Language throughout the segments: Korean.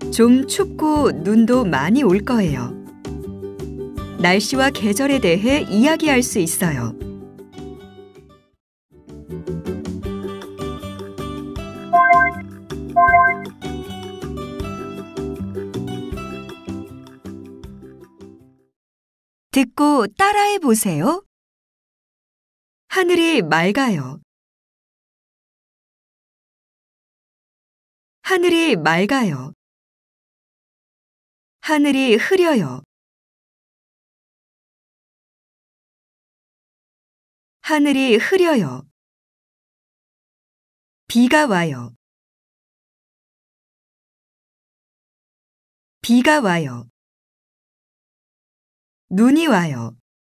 좀 춥고 눈도 많이 올 거예요. 날씨와 계절에 대해 이야기할 수 있어요. 듣고 따라해 보세요. 하늘이 맑아요. 하늘이 맑아요. 하늘이 흐려요. 하늘이 흐려요. 비가 와요. 비가 와요. 눈이 와요.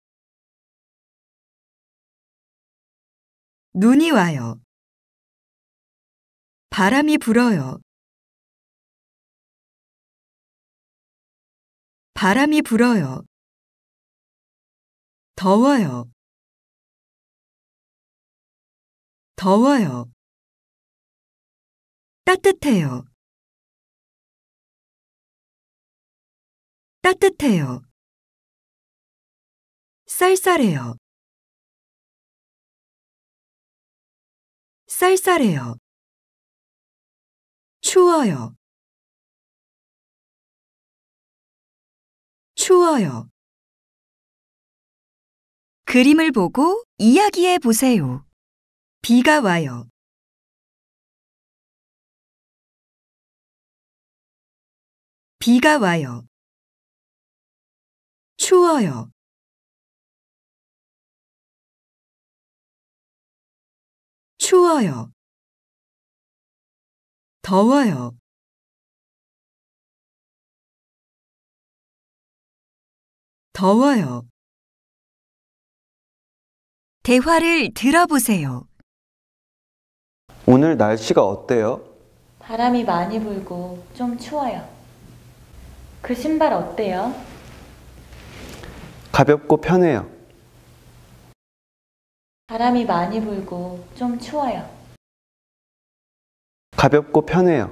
눈이 와요. 바람이 불어요. 바람이 불어요. 더워요. 더워요. 따뜻해요. 따뜻해요. 쌀쌀해요. 쌀쌀해요. 추워요. 추워요. 그림을 보고 이야기해 보세요. 비가 와요. 비가 와요. 추워요. 추워요. 더워요. 더워요. 대화를 들어보세요. 오늘 날씨가 어때요? 바람이 많이 불고 좀 추워요. 그 신발 어때요? 가볍고 편해요. 바람이 많이 불고 좀 추워요. 가볍고 편해요.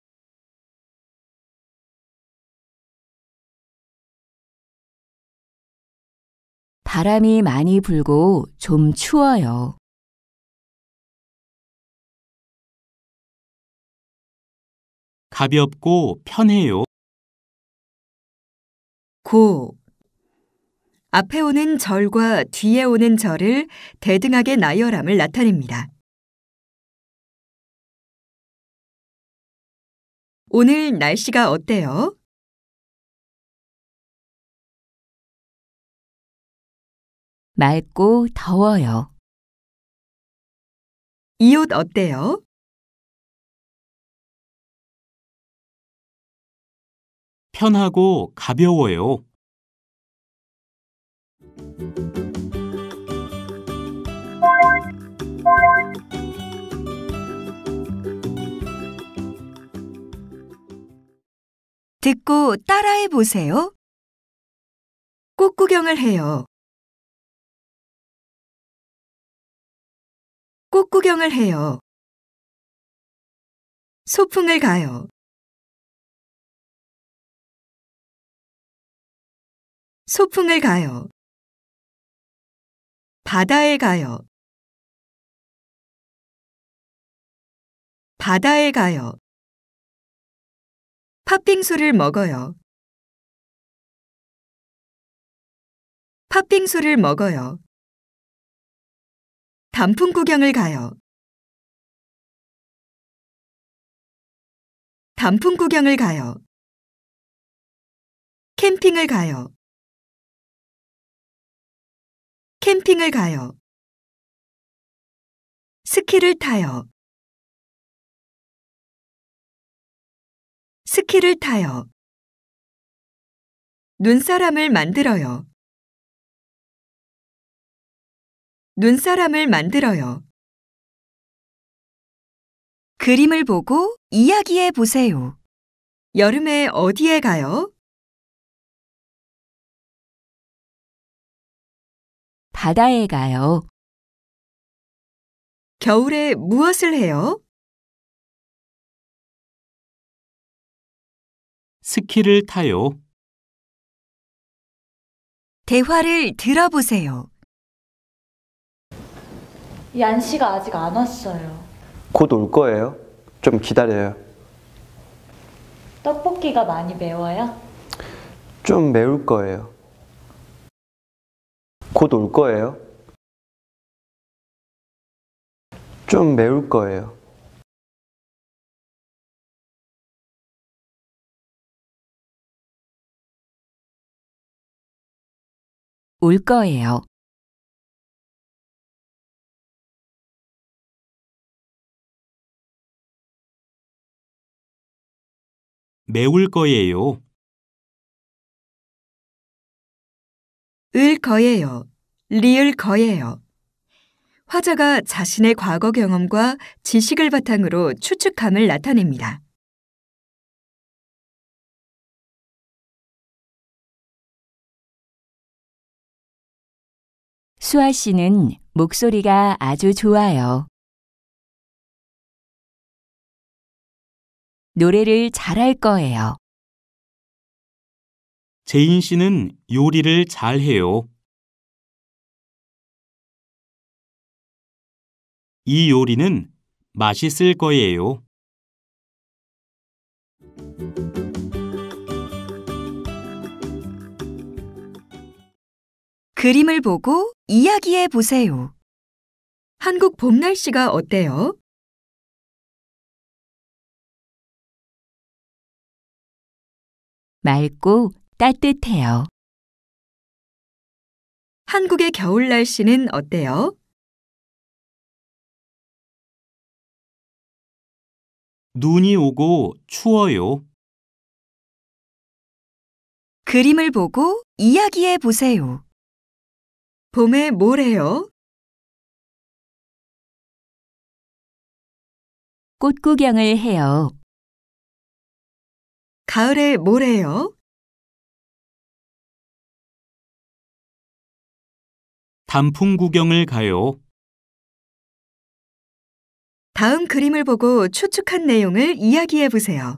바람이 많이 불고 좀 추워요. 가볍고 편해요. 고. 앞에 오는 절과 뒤에 오는 절을 대등하게 나열함을 나타냅니다. 오늘 날씨가 어때요? 맑고 더워요. 이 옷 어때요? 편하고 가벼워요. 듣고 따라해 보세요. 꽃 구경을 해요. 꽃 구경을 해요. 소풍을 가요. 소풍을 가요. 바다에 가요. 바다에 가요. 팥빙수를 먹어요. 팥빙수를 먹어요. 단풍 구경을 가요. 단풍 구경을 가요. 캠핑을 가요. 캠핑을 가요. 스키를 타요. 스키를 타요. 눈사람을 만들어요. 눈사람을 만들어요. 그림을 보고 이야기해 보세요. 여름에 어디에 가요? 바다에 가요. 겨울에 무엇을 해요? 스키를 타요. 대화를 들어보세요. 얀 씨가 아직 안 왔어요. 곧 올 거예요. 좀 기다려요. 떡볶이가 많이 매워요? 좀 매울 거예요. 곧 올 거예요. 좀 매울 거예요. 올 거예요. 매울 거예요. 을 거예요. 리을 거예요. 화자가 자신의 과거 경험과 지식을 바탕으로 추측함을 나타냅니다. 수아 씨는 목소리가 아주 좋아요. 노래를 잘할 거예요. 제인 씨는 요리를 잘해요. 이 요리는 맛있을 거예요. 그림을 보고 이야기해 보세요. 한국 봄 날씨가 어때요? 맑고 따뜻해요. 한국의 겨울 날씨는 어때요? 눈이 오고 추워요. 그림을 보고 이야기해 보세요. 봄에 뭘 해요? 꽃 구경을 해요. 가을에 뭘 해요? 단풍 구경을 가요. 다음 그림을 보고 추측한 내용을 이야기해 보세요.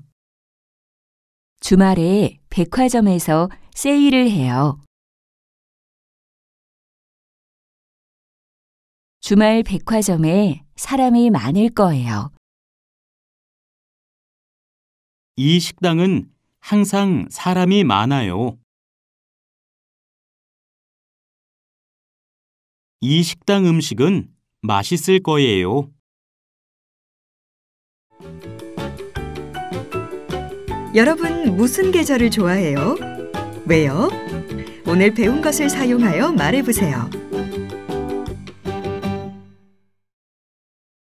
주말에 백화점에서 세일을 해요. 주말 백화점에 사람이 많을 거예요. 이 식당은 항상 사람이 많아요. 이 식당 음식은 맛있을 거예요. 여러분 무슨 계절을 좋아해요? 왜요? 오늘 배운 것을 사용하여 말해 보세요.